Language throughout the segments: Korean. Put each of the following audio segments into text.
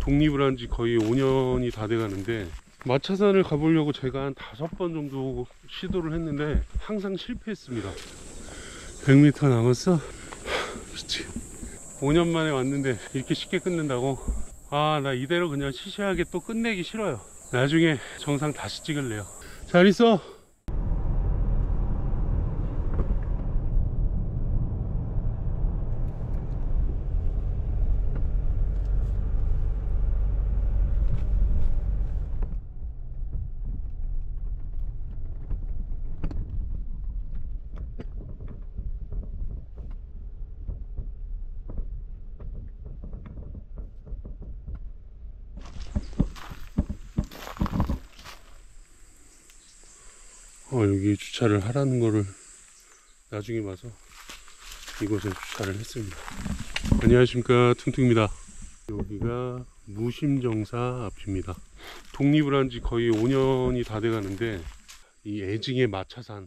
독립을 한 지 거의 5년이 다 돼가는데, 마차산을 가보려고 제가 한 5번 정도 시도를 했는데 항상 실패했습니다. 100m 남았어? 그치. 5년 만에 왔는데 이렇게 쉽게 끝낸다고? 아, 나 이대로 그냥 시시하게 또 끝내기 싫어요. 나중에 정상 다시 찍을래요. 잘 있어. 여기 주차를 하라는 거를 나중에 봐서 이곳에 주차를 했습니다. 안녕하십니까, 퉁퉁입니다. 여기가 무심정사 앞입니다. 독립을 한 지 거의 5년이 다 돼가는데, 이 애증의 마차산,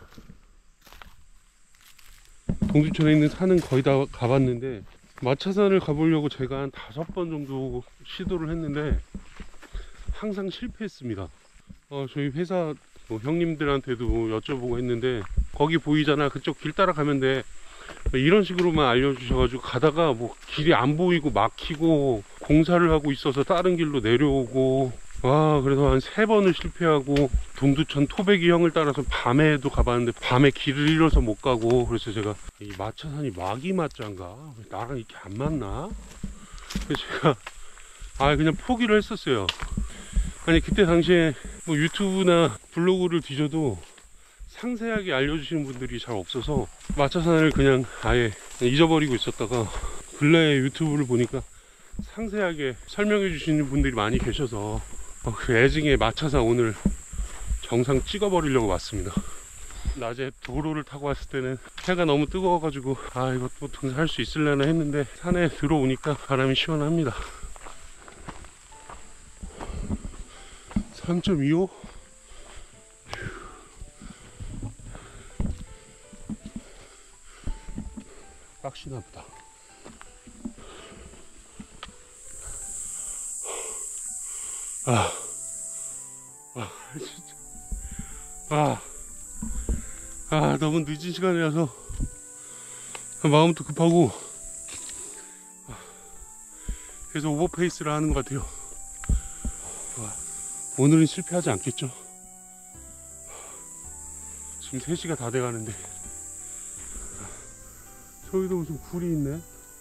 동두천에 있는 산은 거의 다 가봤는데, 마차산을 가보려고 제가 한 5번 정도 시도를 했는데 항상 실패했습니다. 저희 회사 형님들한테도 여쭤보고 했는데, 거기 보이잖아, 그쪽 길 따라가면 돼, 이런 식으로만 알려주셔가지고 가다가 뭐 길이 안 보이고 막히고 공사를 하고 있어서 다른 길로 내려오고, 그래서 한 3번을 실패하고, 동두천 토백이 형을 따라서 밤에도 가봤는데 밤에 길을 잃어서 못 가고, 그래서 제가 이 마차산이 마기마자인가? 나랑 이렇게 안 맞나? 그래서 제가 그냥 포기를 했었어요. 아니, 그때 당시에 뭐 유튜브나 블로그를 뒤져도 상세하게 알려주시는 분들이 잘 없어서 마차산을 그냥 아예 잊어버리고 있었다가, 근래에 유튜브를 보니까 상세하게 설명해 주시는 분들이 많이 계셔서 그 애증의 마차산 오늘 정상 찍어버리려고 왔습니다. 낮에 도로를 타고 왔을 때는 해가 너무 뜨거워가지고 이것도 등산할 수 있으려나 했는데, 산에 들어오니까 바람이 시원합니다. 3.25? 빡시나 보다. 진짜. 너무 늦은 시간이라서 마음도 급하고, 그래서 오버페이스를 하는 것 같아요. 오늘은 실패하지 않겠죠? 지금 3시가 다 돼가는데, 저기도 무슨 굴이 있네.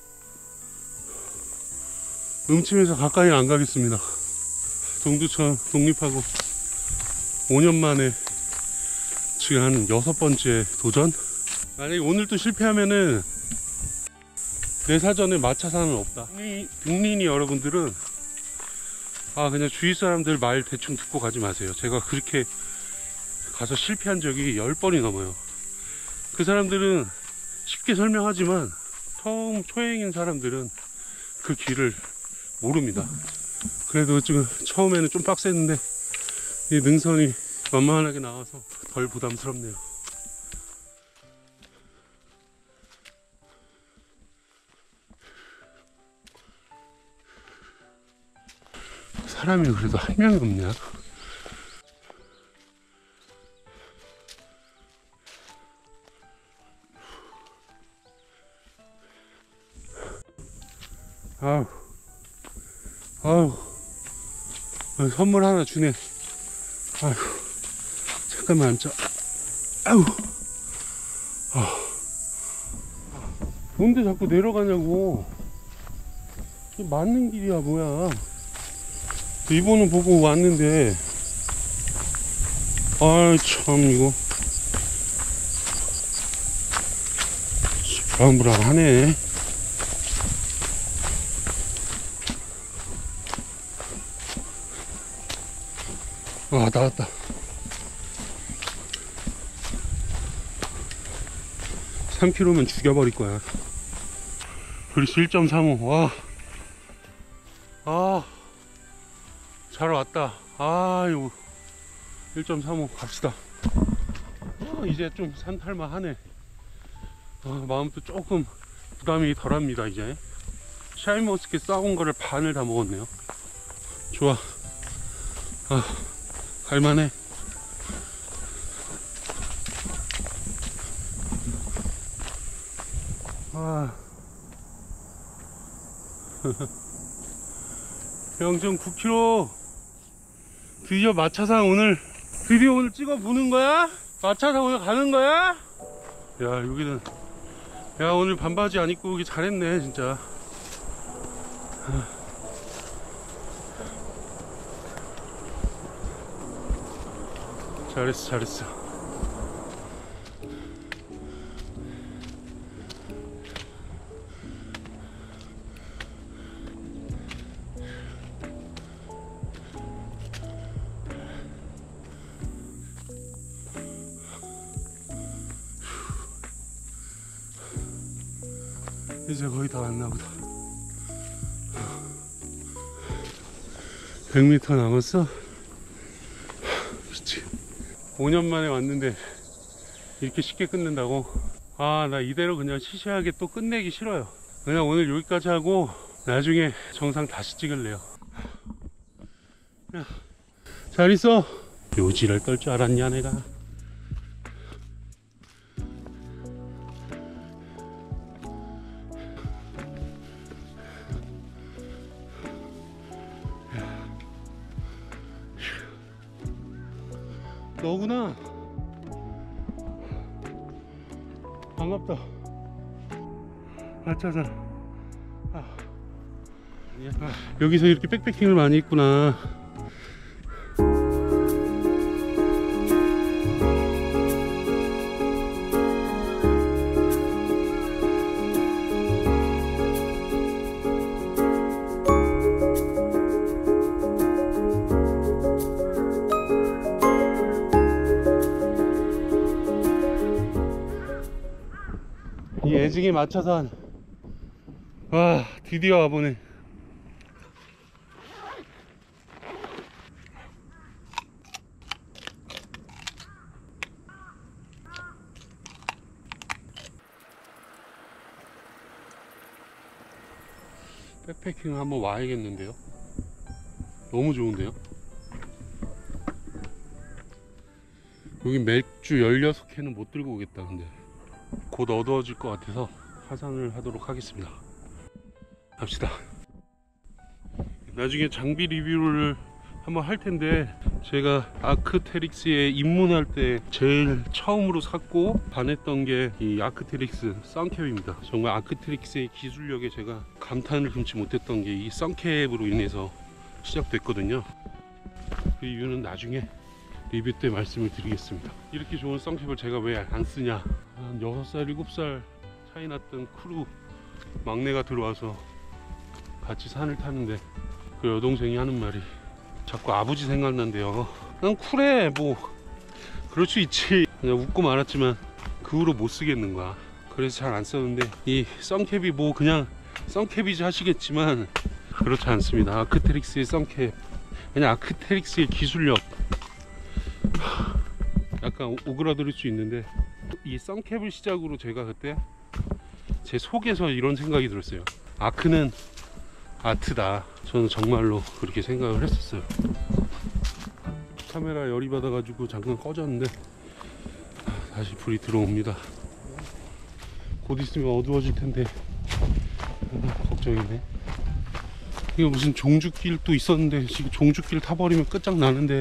음침해서 가까이 안 가겠습니다. 동두천 독립하고 5년 만에 지금 한 6번째 도전? 만약에 오늘 또 실패하면은 내 사전에 마차산은 없다. 등린이 여러분들은 그냥 주위 사람들 말 대충 듣고 가지 마세요. 제가 그렇게 가서 실패한 적이 10번이 넘어요. 그 사람들은 쉽게 설명하지만 처음 초행인 사람들은 그 길을 모릅니다. 그래도 지금 처음에는 좀 빡셌는데 이 능선이 만만하게 나와서 덜 부담스럽네요. 사람이 그래도 한 명이 없냐? 선물 하나 주네. 잠깐만 앉자. 뭔데 자꾸 내려가냐고. 이게 맞는 길이야 뭐야. 이번은 보고 왔는데 참 이거 불안불안하네. 나왔다. 3km면 죽여버릴 거야. 그리고 1.35. 잘 왔다. 이거 1.35 갑시다. 이제 좀 산탈만 하네. 마음도 조금 부담이 덜합니다. 이제 샤인머스켓 싸온 거를 반을 다 먹었네요. 좋아. 아, 갈만해. 아. 병정 9km. 드디어 마차산 오늘 찍어 보는 거야? 마차산 오늘 가는 거야? 야, 여기는, 야, 오늘 반바지 안 입고 오기 잘했네 진짜. 잘했어. 이제 거의 다 왔나 보다. 100m 남았어? 미치. 5년 만에 왔는데 이렇게 쉽게 끝낸다고? 아, 나 이대로 그냥 시시하게 또 끝내기 싫어요. 그냥 오늘 여기까지 하고 나중에 정상 다시 찍을래요. 야, 잘 있어. 요지를 떨 줄 알았냐 내가. 너구나. 반갑다. 마차산. 여기서 이렇게 백패킹을 많이 했구나. 이 애증의 마차산. 와, 드디어 와보네. 백패킹 한번 와야겠는데요. 너무 좋은데요. 여기 맥주 16캔은 못 들고 오겠다. 근데 곧 어두워질 것 같아서 하산을 하도록 하겠습니다. 갑시다. 나중에 장비 리뷰를 한번 할 텐데, 제가 아크테릭스에 입문할 때 제일 처음으로 샀고 반했던 게 이 아크테릭스 썬캡입니다. 정말 아크테릭스의 기술력에 제가 감탄을 금치 못했던 게 이 썬캡으로 인해서 시작됐거든요. 그 이유는 나중에 리뷰 때 말씀을 드리겠습니다. 이렇게 좋은 썬캡을 제가 왜 안 쓰냐. 한 6살 7살 차이 났던 크루 막내가 들어와서 같이 산을 타는데 그 여동생이 하는 말이 자꾸 아버지 생각난대요. 난 쿨해. 뭐 그럴 수 있지. 그냥 웃고 말았지만 그 후로 못 쓰겠는 거야. 그래서 잘 안 썼는데, 이 썬캡이 뭐 그냥 썬캡이지 하시겠지만 그렇지 않습니다. 아크테릭스의 썬캡, 그냥 아크테릭스의 기술력, 약간 오그라들 수 있는데, 이 썬캡을 시작으로 제가 그때 제 속에서 이런 생각이 들었어요. 아크는 아트다. 저는 정말로 그렇게 생각을 했었어요. 카메라 열이 받아가지고 잠깐 꺼졌는데 다시 불이 들어옵니다. 곧 있으면 어두워질 텐데 걱정이네. 이거 무슨 종주길도 있었는데 지금 종주길 타버리면 끝장나는데.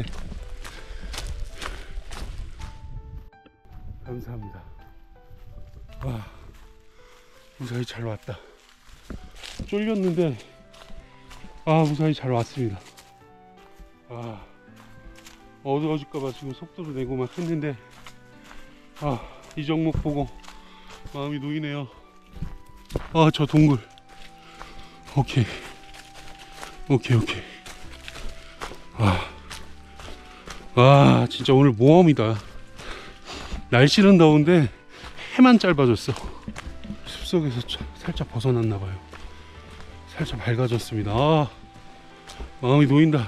감사합니다. 와, 무사히 잘 왔다. 쫄렸는데 무사히 잘 왔습니다. 어두워질까봐 지금 속도를 내고 막 했는데 이 종목 보고 마음이 놓이네요. 저 동굴. 오케이. 진짜 오늘 모험이다. 날씨는 더운데 해만 짧아졌어. 숲속에서 살짝 벗어났나봐요. 살짝 밝아졌습니다. 마음이 놓인다.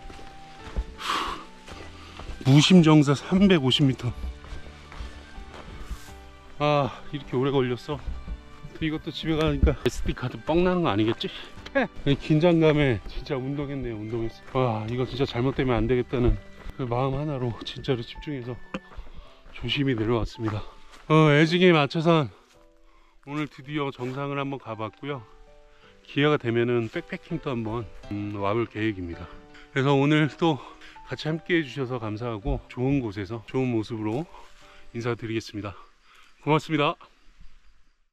무심정사 350m. 이렇게 오래 걸렸어. 이것도 집에 가니까 SD카드 뻥 나는 거 아니겠지? 긴장감에 진짜 운동했네요. 운동했어. 와, 이거 진짜 잘못되면 안 되겠다는 그 마음 하나로 진짜로 집중해서 조심히 내려왔습니다. 애증에 맞춰서 오늘 드디어 정상을 한번 가봤고요. 기회가 되면은 백패킹도 한번 와볼 계획입니다. 그래서 오늘 또 같이 함께 해주셔서 감사하고 좋은 곳에서 좋은 모습으로 인사드리겠습니다. 고맙습니다.